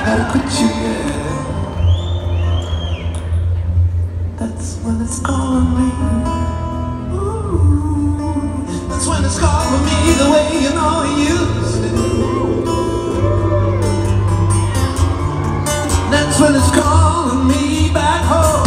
gotta quit you, yeah. That's when it's calling me. Ooh, that's when it's calling me the way you know it used to. That's when it's calling me back home.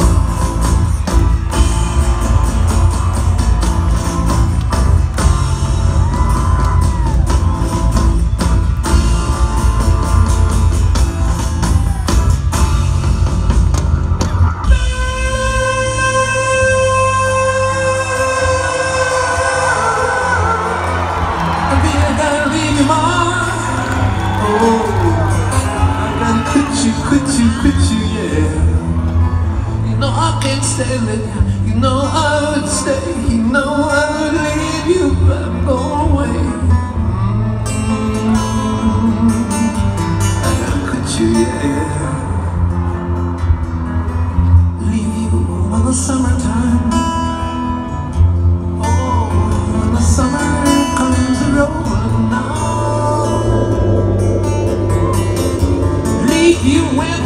Quit you, yeah. You know I can't stand it. You know I would stay. You know I would leave you, but I'm going away. I gotta quit you, yeah. Leave you in the summertime. Oh, when the summer comes rolling now. Leave you when